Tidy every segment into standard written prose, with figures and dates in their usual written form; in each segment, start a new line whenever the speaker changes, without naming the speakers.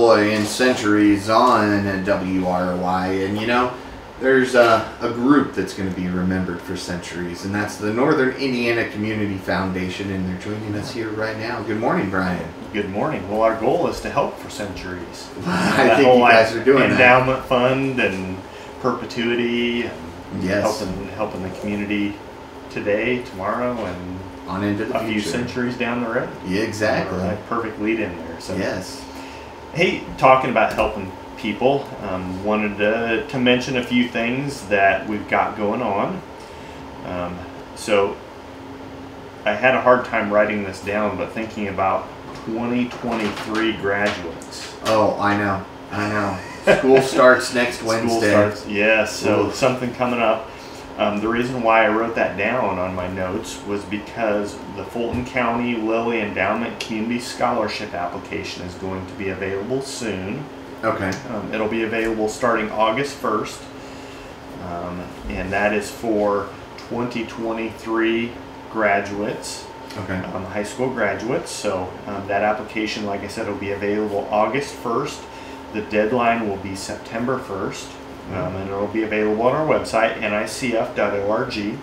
Roy and Centuries on WROI, and you know, there's a group that's going to be remembered for centuries, and that's the Northern Indiana Community Foundation, and they're joining us here right now. Good morning, Brian.
Good morning. Well, our goal is to help for centuries.
I think you guys are doing
endowment fund and perpetuity, and
yes,
helping the community today, tomorrow, and
on into the
a few centuries down the road.
Yeah, exactly.
Perfect lead in there. So
yes.
Hey, talking about helping people, wanted to mention a few things that we've got going on. So I had a hard time writing this down, but thinking about 2023 graduates.
Oh, I know. School starts next Wednesday.
School starts, yes. So something coming up. The reason why I wrote that down on my notes was because the Fulton County Lilly Endowment Community Scholarship application is going to be available soon.
Okay.
It'll be available starting August 1st, and that is for 2023 graduates,
okay.
High school graduates. So that application, like I said, will be available August 1st. The deadline will be September 1st. And it will be available on our website, nicf.org.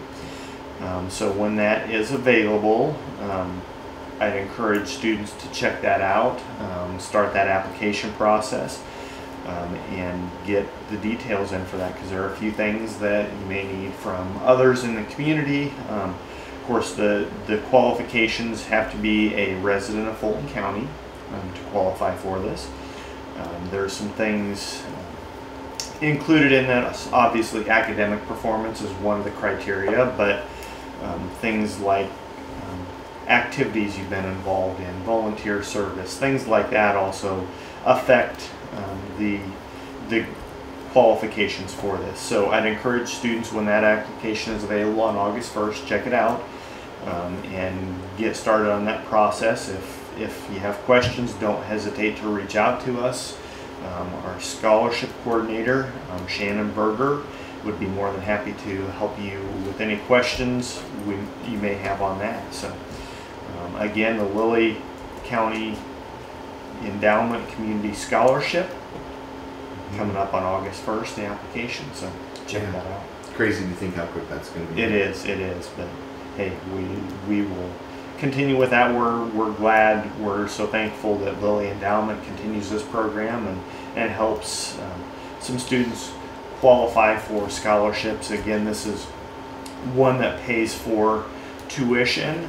So when that is available, I'd encourage students to check that out, start that application process, and get the details in for that, because there are a few things that you may need from others in the community. Of course, the qualifications have to be a resident of Fulton County to qualify for this. There are some things included in that. Obviously, academic performance is one of the criteria, but things like activities you've been involved in, volunteer service, things like that also affect the qualifications for this. So I'd encourage students, when that application is available on August 1st, check it out and get started on that process. If you have questions, don't hesitate to reach out to us. Our scholarship coordinator, Shannon Berger, would be more than happy to help you with any questions you may have on that. So again, the Lilly County Endowment Community Scholarship coming up on August 1st, the application, so check that out.
It's crazy to think how quick that's going to be.
It is, but hey, we will continue with that. We're glad, we're so thankful that Lilly Endowment continues this program and helps some students qualify for scholarships. Again, this is one that pays for tuition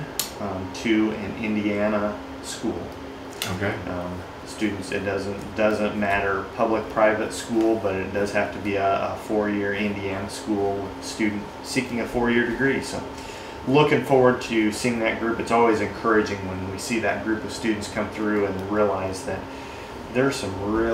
to an Indiana school.
Okay.
Students, it doesn't matter public, private school, but it does have to be a four-year Indiana school with student seeking a four-year degree. So looking forward to seeing that group. It's always encouraging when we see that group of students come through and realize that there's some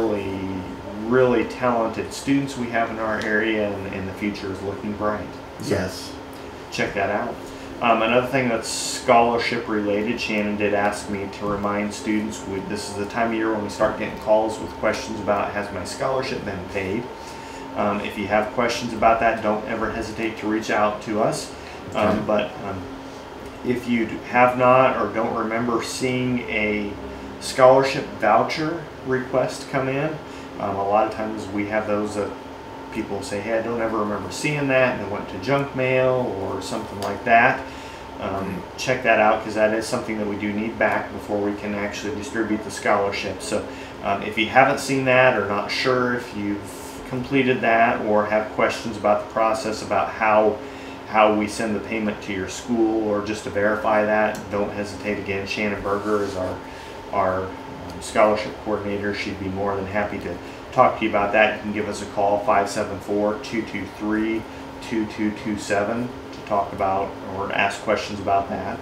really talented students we have in our area, and the future is looking bright. So
yes.
Check that out. Another thing that's scholarship related, Shannon did ask me to remind students, this is the time of year when we start getting calls with questions about, has my scholarship been paid? If you have questions about that, don't ever hesitate to reach out to us. But if you have not or don't remember seeing a scholarship voucher request come in, a lot of times we have those that people say, hey, I don't ever remember seeing that, and it went to junk mail or something like that. Check that out, because that is something that we do need back before we can actually distribute the scholarship. So if you haven't seen that, or not sure if you've completed that, or have questions about the process, about how we send the payment to your school, or just to verify that, don't hesitate. Again, Shannon Berger is our scholarship coordinator. She'd be more than happy to talk to you about that. You can give us a call, 574-223-2227, to talk about or ask questions about that.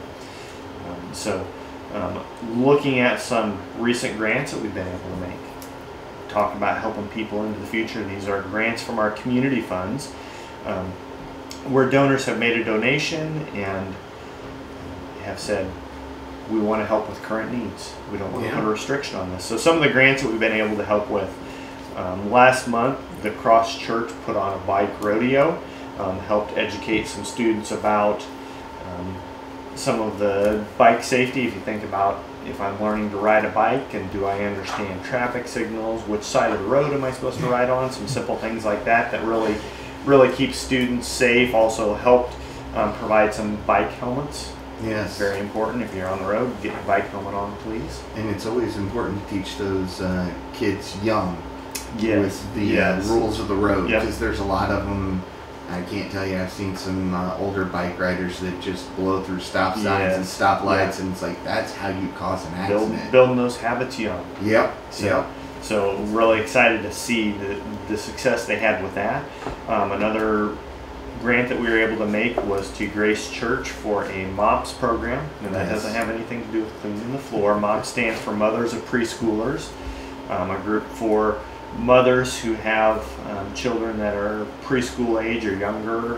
Looking at some recent grants that we've been able to make, talk about helping people into the future. These are grants from our community funds, where donors have made a donation and have said, we want to help with current needs. We don't want to put a restriction on this. So some of the grants that we've been able to help with, last month, the Cross Church put on a bike rodeo, helped educate some students about some of the bike safety. If you think about if I'm learning to ride a bike, and do I understand traffic signals, which side of the road am I supposed to ride on, some simple things like that that really keep students safe. Also helped provide some bike helmets.
Yes.
Very important. If you're on the road, get your bike helmet on, please.
And it's always important to teach those kids young with the
Yes.
rules of the road,
Yep.
because there's a lot of them. I can't tell you, I've seen some older bike riders that just blow through stop signs and
Yes.
stoplights, and it's like, that's how you cause an accident.
Building those habits young.
Yep.
So really excited to see the success they had with that. Another grant that we were able to make was to Grace Church for a MOPS program, and that
Yes.
doesn't have anything to do with cleaning the floor. MOPS stands for Mothers of Preschoolers, a group for mothers who have children that are preschool age or younger.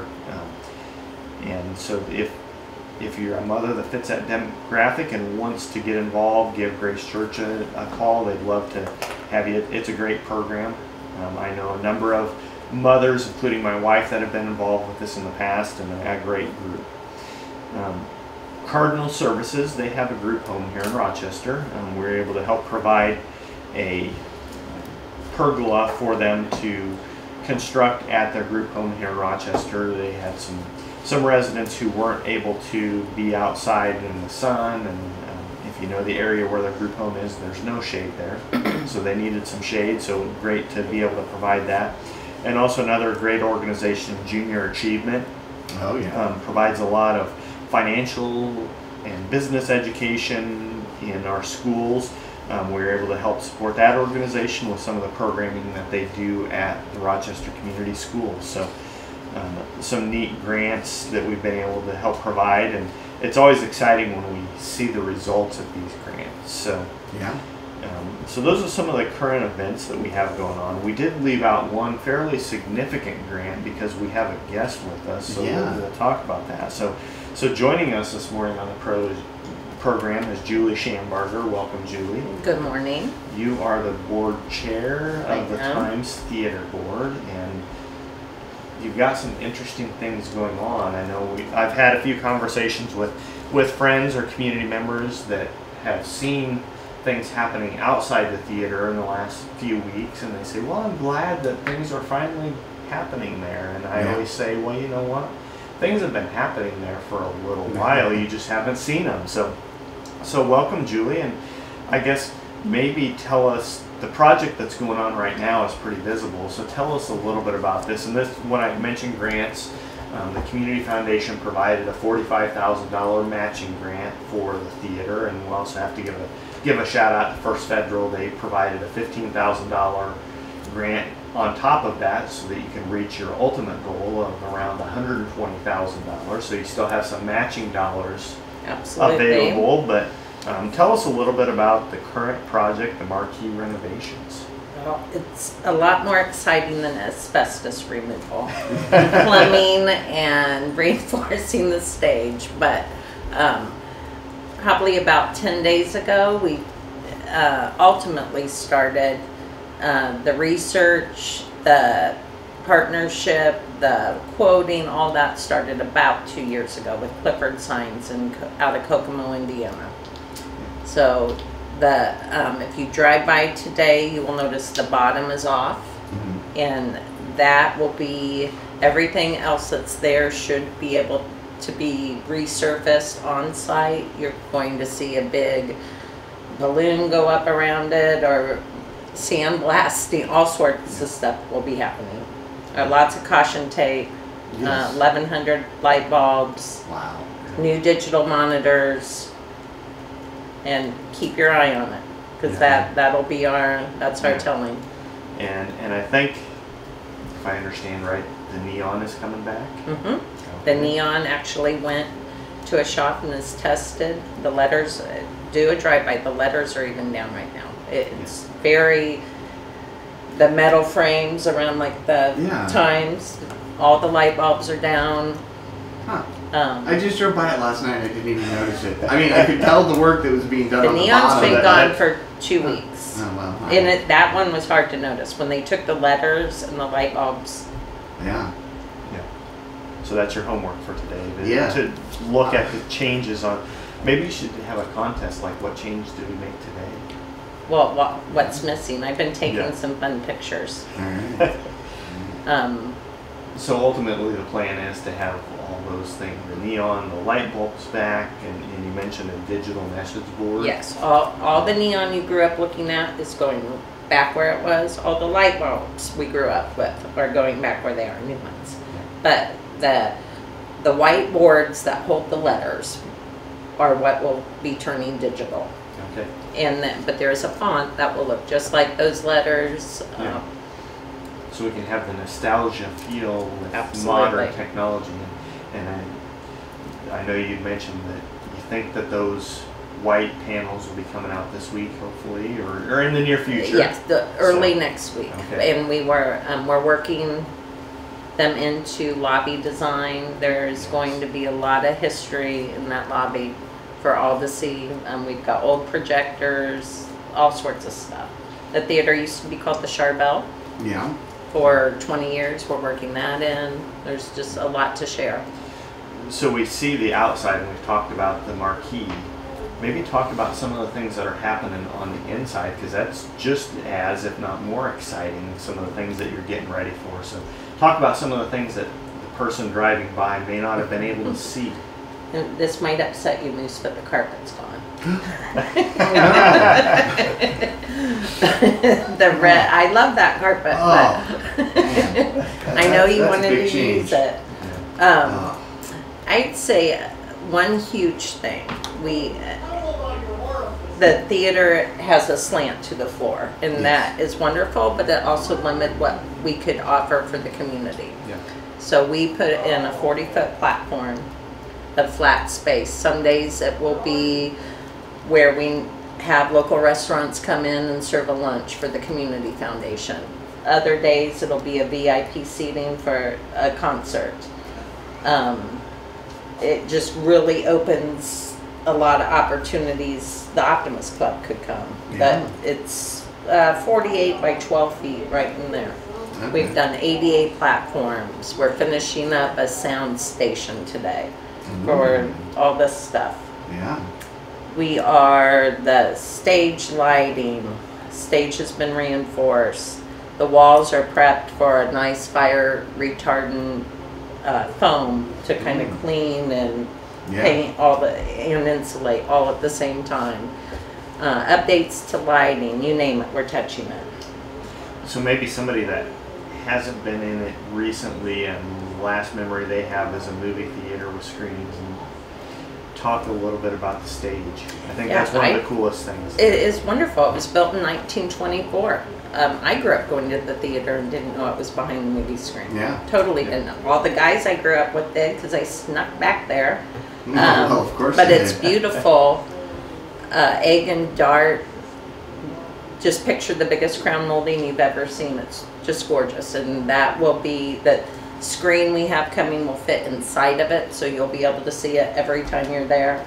And so if you're a mother that fits that demographic and wants to get involved, give Grace Church a call. They'd love to have you. It's a great program. I know a number of mothers, including my wife, that have been involved with this in the past, and a great group. Cardinal Services, they have a group home here in Rochester. We're able to help provide a pergola for them to construct at their group home here in Rochester. They had some residents who weren't able to be outside in the sun, and if you know the area where their group home is, there's no shade there, so they needed some shade. So great to be able to provide that. And also another great organization, Junior Achievement,
Oh yeah.
provides a lot of financial and business education in our schools. We were able to help support that organization with some of the programming that they do at the Rochester Community Schools. So some neat grants that we've been able to help provide, and it's always exciting when we see the results of these grants. So
Yeah.
so those are some of the current events that we have going on. We did leave out one fairly significant grant because we have a guest with us, so
Yeah.
we'll talk about that. So joining us this morning on the program is Julie Schambarger. Welcome, Julie.
Good morning.
You are the board chair of the
I am.
Times Theater Board, and you've got some interesting things going on. I know I've had a few conversations with friends or community members that have seen things happening outside the theater in the last few weeks, and they say, well, I'm glad that things are finally happening there. And I
Yeah.
always say, well, you know what? Things have been happening there for a little while. You just haven't seen them. So welcome, Julie, and I guess maybe tell us, the project that's going on right now is pretty visible, so tell us a little bit about this. And this, when I mentioned grants, the Community Foundation provided a $45,000 matching grant for the theater, and we'll also have to give a shout out to First Federal. They provided a $15,000 grant on top of that so that you can reach your ultimate goal of around $120,000. So you still have some matching dollars
Absolutely.
available, but tell us a little bit about the current project, the Marquee renovations.
Well, it's a lot more exciting than asbestos removal, plumbing, and reinforcing the stage. But probably about 10 days ago, we ultimately started the research, the partnership, the quoting, all that started about 2 years ago with Clifford Signs out of Kokomo, Indiana. So if you drive by today, you will notice the bottom is off,
Mhm.
and that will be, everything else that's there should be able to be resurfaced on site. You're going to see a big balloon go up around it, or sandblasting, all sorts of stuff will be happening. Lots of caution tape,
Yes.
1,100 light bulbs,
Wow.
new digital monitors, and keep your eye on it, because
Yeah.
that'll be that's our
Yeah.
telling.
And I think, if I understand right, the neon is coming back.
hmm The neon actually went to a shop and is tested. The letters, do a drive-by, the letters are even down right now. It's very, the metal frames around like the
Yeah.
Times, all the light bulbs are down.
Huh.
Um,
I just drove by it last night. I didn't even notice it. I mean, I could tell the work that was being done
the
on the
neon's
bottom.
been
of
gone
that.
for 2 weeks.
Oh well.
And that one was hard to notice when they took the letters and the light bulbs.
Yeah.
So that's your homework for today,
Yeah.
to look at the changes on Maybe you should have a contest like what change did we make today?
Well, what's missing? I've been taking
Yeah.
some fun pictures.
All right.
So ultimately the plan is to have all those things, the neon, the light bulbs back, and you mentioned a digital message board.
Yes, all the neon you grew up looking at is going back where it was. All the light bulbs we grew up with are going back where they are, new ones. But the white boards that hold the letters are what will be turning digital.
Okay.
And then, but there is a font that will look just like those letters.
Yeah. So we can have the nostalgia feel with
Absolutely.
modern technology. And I know you mentioned that you think that those white panels will be coming out this week, hopefully, or in the near future.
Yes, the early
So,
next week.
okay.
And we're working them into lobby design. There's going to be a lot of history in that lobby for all to see. We've got old projectors, all sorts of stuff. The theater used to be called the Charbel.
Yeah.
For 20 years, we're working that in. There's just a lot to share.
So we see the outside, and we've talked about the marquee. Maybe talk about some of the things that are happening on the inside, because that's just as, if not more exciting, some of the things that you're getting ready for. So talk about some of the things that the person driving by may not have been able to see.
And this might upset you, Moose, but the carpet's gone. The red, I love that carpet,
Oh,
but
man.
I know you
That's a
wanted
big
to
change.
use it.
Oh.
I'd say one huge thing, the theater has a slant to the floor, and
Yes.
that is wonderful, but it also limited what we could offer for the community.
Yeah.
So we put in a 40-foot platform of flat space. Some days it will be where we have local restaurants come in and serve a lunch for the community foundation. Other days it'll be a VIP seating for a concert. It just really opens a lot of opportunities. The Optimist Club could come,
Yeah.
but it's 48 by 12 feet right in there.
Okay.
We've done ADA platforms. We're finishing up a sound station today for all this stuff.
Yeah.
We are the stage lighting. Stage has been reinforced. The walls are prepped for a nice fire retardant foam to kind of clean and
Yeah.
paint and insulate all at the same time. Updates to lighting, you name it, we're touching it.
So maybe somebody that hasn't been in it recently, and the last memory they have is a movie theater with screens, and talk a little bit about the stage. I think
Yeah,
that's one of the coolest things.
It is wonderful. It was built in 1924. I grew up going to the theater and didn't know it was behind the movie screen.
Yeah.
Totally didn't know. All the guys I grew up with did because I snuck back there.
Well, of course.
But
you
it's
did.
beautiful. Egg and Dart. Just picture the biggest crown molding you've ever seen. It's just gorgeous. And that will be, the screen we have coming will fit inside of it, so you'll be able to see it every time you're there.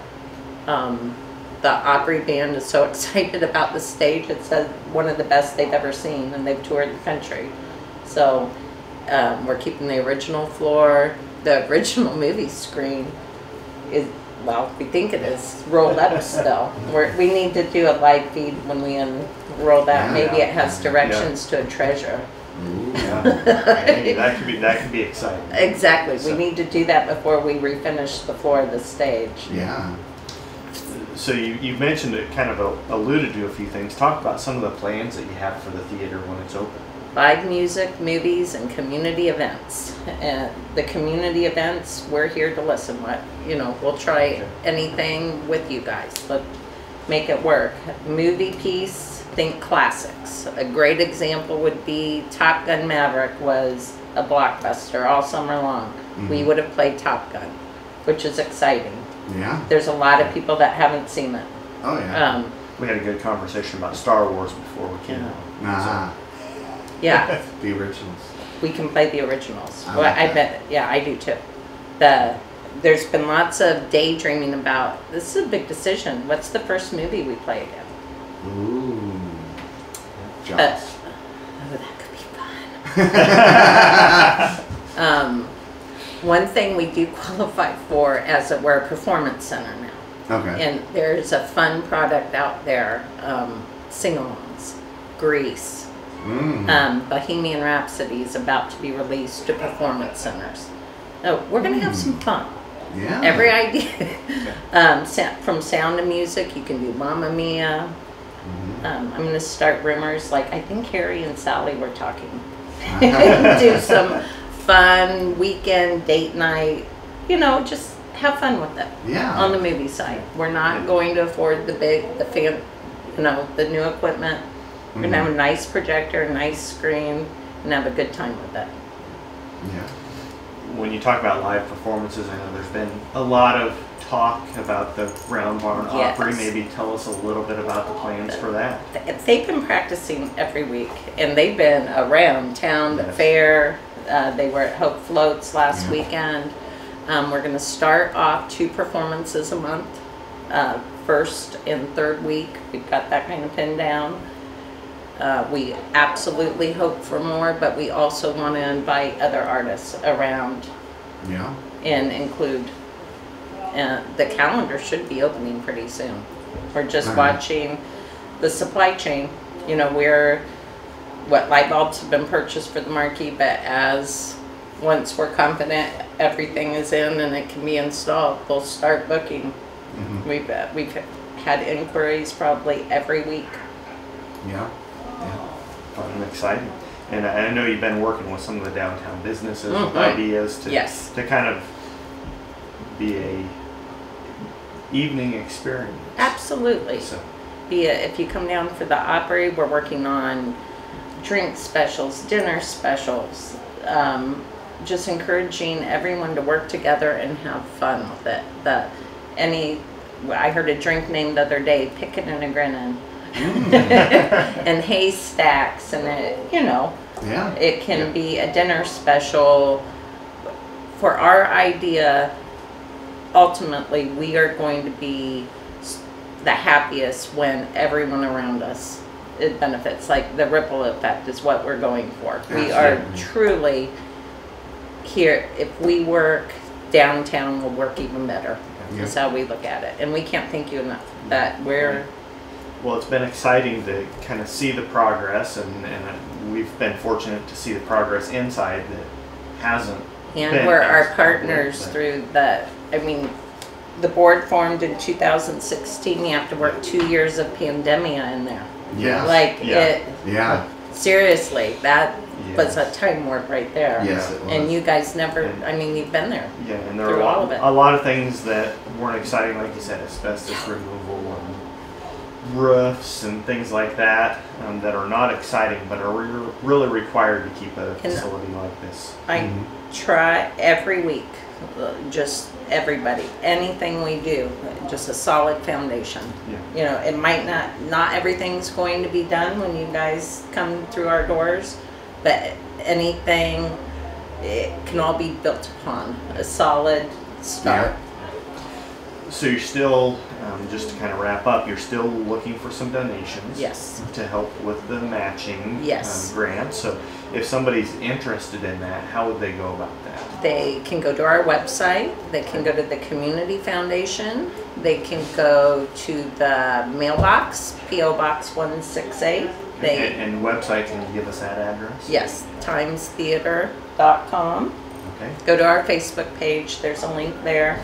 The Opry Band is so excited about the stage. It's one of the best they've ever seen, and they've toured the country. So we're keeping the original floor. The original movie screen is, well, we think it is rolled up still. We need to do a live feed when we unroll that.
Yeah.
Maybe it has directions to a treasure.
Ooh.
Yeah. Hey, that could be exciting.
Exactly.
So-
We need to do that before we refinish the floor of the stage.
Yeah.
So you mentioned it, kind of alluded to a few things. Talk about some of the plans that you have for the theater when it's open.
Live music, movies, and community events. And the community events, we're here to listen. We'll try anything with you guys. Let's make it work. Movie piece, think classics. A great example would be Top Gun Maverick was a blockbuster all summer long. We would have played Top Gun, which is exciting.
Yeah.
There's a lot of people that haven't seen it.
Oh yeah.
We had a good conversation about Star Wars before we came
Yeah.
out.
Yeah.
The originals.
We can play the originals.
I
Well,
like
I
that.
bet, yeah, I do too. There's been lots of daydreaming about, this is a big decision. What's the first movie we play again?
Ooh.
But,
Jaws.
oh, that could be fun. One thing we do qualify for we're a performance center now.
Okay.
And there's a fun product out there, sing-alongs, Grease. Bohemian Rhapsody is about to be released to performance centers. So we're going to have some fun.
Yeah.
Every idea, from Sound of Music, you can do Mamma Mia. I'm going to start rumors, like I think Harry and Sally were talking. Do some fun weekend date night, just have fun with it.
Yeah.
On the movie side, we're not going to afford the new equipment. We're gonna have a nice projector, a nice screen, and have a good time with it.
Yeah.
When you talk about live performances, I know there's been a lot of talk about the Round Barn
Yes.
Opry. Maybe tell us a little bit about the plans for that.
They've been practicing every week, and they've been around town, the
Yes.
fair. They were at Hope Floats last
Yeah.
weekend. We're going to start off 2 performances a month. First and third week, we've got that kind of pinned down. We absolutely hope for more, but we also want to invite other artists around
Yeah.
and include. The calendar should be opening pretty soon. We're just watching the supply chain. Light bulbs have been purchased for the marquee, but once we're confident everything is in and it can be installed, we'll start booking. We've had inquiries probably every week.
Yeah.
Fun and exciting. And I know you've been working with some of the downtown businesses with
Mhm.
ideas to
Yes.
to kind of be a evening experience.
Absolutely.
So,
If you come down for the Opry, we're working on drink specials, dinner specials, just encouraging everyone to work together and have fun with it. I heard a drink named the other day, Pickin' and a Grinnin'. And haystacks, and
Yeah.
it can be a dinner special. For our idea, ultimately, we are going to be the happiest when everyone around us it benefits. Like the ripple effect is what we're going for. We are
Absolutely.
truly here. If we work downtown, we'll work even better.
Yeah.
Is how we look at it, and we can't thank you enough that we're.
well, it's been exciting to kind of see the progress, and we've been fortunate to see the progress inside that hasn't.
And
been
we're our
as
partners
public,
through the board formed in 2016. You have to work 2 years of pandemia in there.
Yeah. Yeah.
Seriously, that
Yeah.
was a time warp right there.
Yes, it was.
And you guys never, you've been there.
Yeah, and there are
Through all of it.
a lot of things that weren't exciting, like you said, asbestos removal and roofs and things like that, that are not exciting, but are really required to keep a facility like this.
I try every week, just everybody, anything we do, just a solid foundation.
Yeah.
It might not everything's going to be done when you guys come through our doors, but anything, it can all be built upon a solid start.
So you're still, just to kind of wrap up, you're still looking for some donations.
Yes.
To help with the matching
Yes.
grant. So if somebody's interested in that, how would they go about that?
They can go to our website, they can go to the Community Foundation, they can go to the mailbox, P.O. Box 168.
And website, can you give us that address?
Yes, timestheater.com.
Okay.
Go to our Facebook page, there's a link there.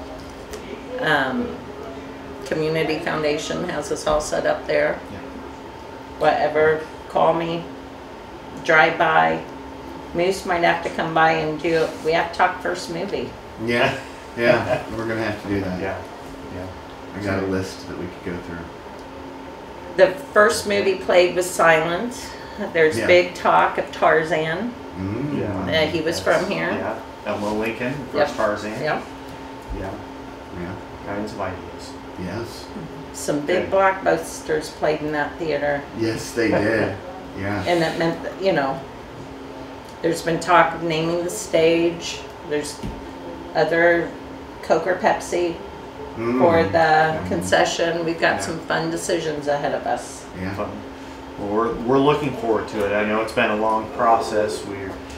Community Foundation has us all set up there.
Yeah.
Whatever, call me, drive by. Moose might have to come by and we have to talk first movie.
Yeah. Yeah. We're gonna have to do that.
Yeah.
I got a list that we could go through.
The first movie played was silent. There's
Yeah.
big talk of Tarzan.
Yeah.
He was from here.
Yeah. Elmo Lincoln, first
Yep.
Tarzan.
Yep.
Yeah.
Yeah.
Kinds of ideas.
Yes.
Some big
Good.
blockbusters played in that theater.
Yes, they did. Yeah.
And it meant that, there's been talk of naming the stage. There's other Coke or Pepsi for the concession. We've got
Yeah.
some fun decisions ahead of us.
Yeah.
Fun. Well, we're looking forward to it. I know it's been a long process.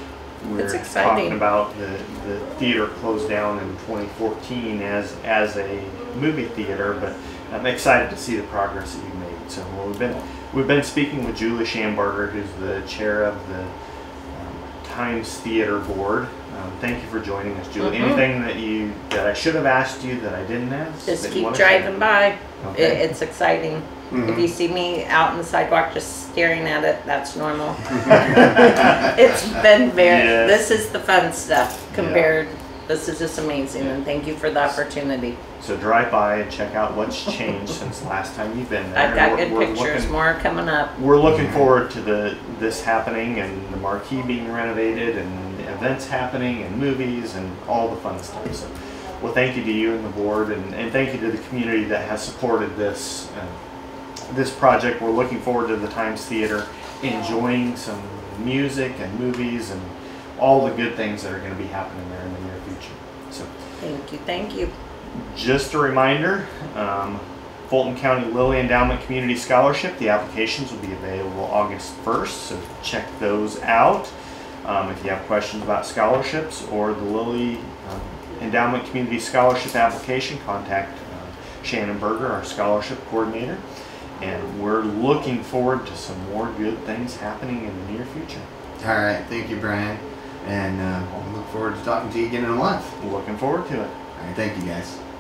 we're
It's exciting.
talking about the theater closed down in 2014 as a movie theater, but I'm excited to see the progress that you've made. So we've been speaking with Julie Schambarger, who's the chair of the Times Theater Board. Thank you for joining us, Julie. Anything that I should have asked you that I didn't ask?
Just
that you
keep
wanna
driving
share?
by.
Okay.
It's exciting. If you see me out on the sidewalk just staring at it, that's normal. It's been very,
Yes.
this is the fun stuff compared, this is just amazing, and thank you for the opportunity.
So drive by and check out what's changed since last time you've been there.
I've got
And
good pictures, more coming up.
We're looking forward to this happening and the marquee being renovated and events happening and movies and all the fun stuff. So, well, thank you to you and the board, and thank you to the community that has supported this project. We're looking forward to the Times Theater enjoying some music and movies and all the good things that are going to be happening there in the near future. So,
Thank you.
just a reminder, Fulton County Lilly Endowment Community Scholarship, the applications will be available August 1st, so check those out. If you have questions about scholarships or the Lilly Endowment Community Scholarship application, contact Shannon Berger, our scholarship coordinator. And we're looking forward to some more good things happening in the near future.
All right, thank you, Brian, and we look forward to talking to you again in a month.
Looking forward to it.
All right, thank you, guys.